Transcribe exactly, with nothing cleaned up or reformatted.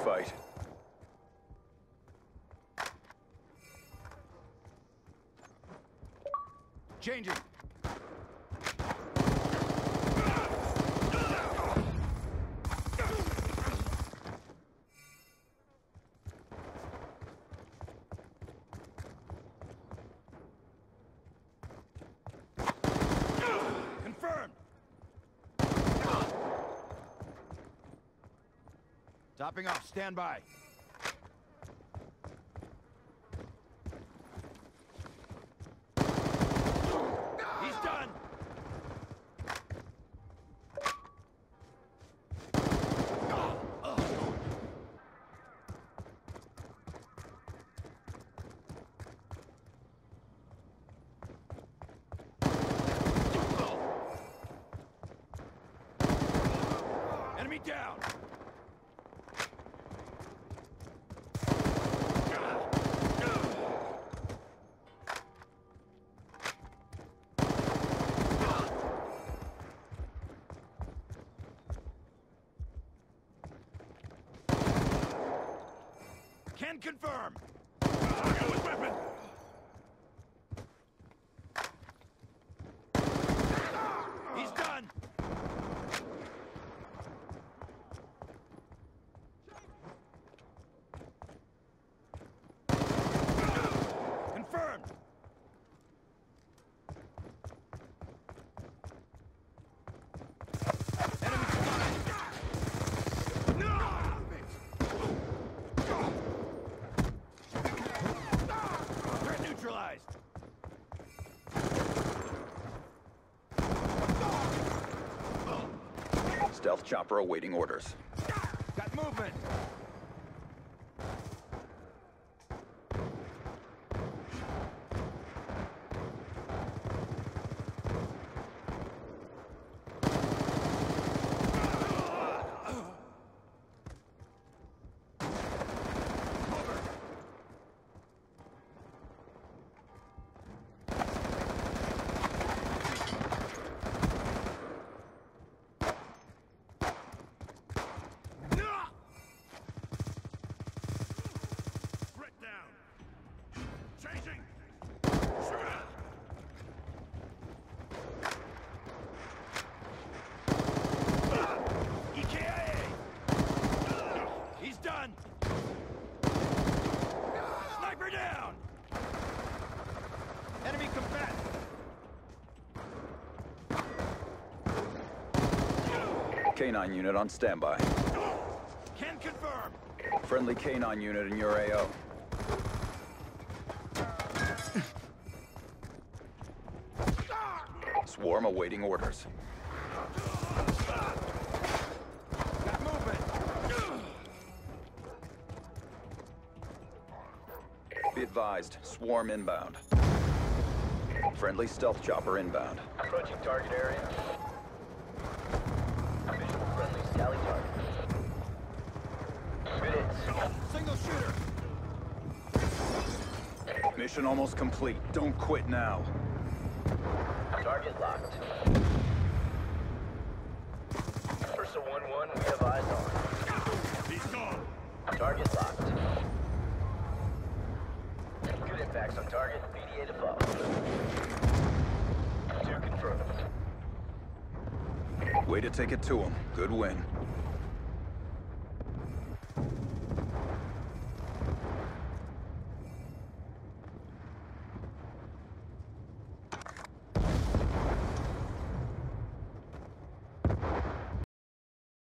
fight. Changing. Confirmed. Topping off. Stand by. He's done. Enemy down. Can confirm. Go with weapon. He's done. Confirmed. Enemy spotted. No! Threat neutralized. Stealth chopper awaiting orders. Got movement. Down. Changing. Shooter. E K I A. He's done. Sniper down. Enemy combatant. K nine unit on standby. Can confirm. Friendly K nine unit in your A O. Swarm awaiting orders. Got movement. Be advised, swarm inbound. Friendly stealth chopper inbound. Approaching target area. Visual friendly Scally target. Good hits. Single shooter. Mission almost complete. Don't quit now. Target locked. Ursa one one, we have eyes on. He's gone. Target locked. Good impacts on target. P D A to follow. Two confirmed. Way to take it to him. Good win.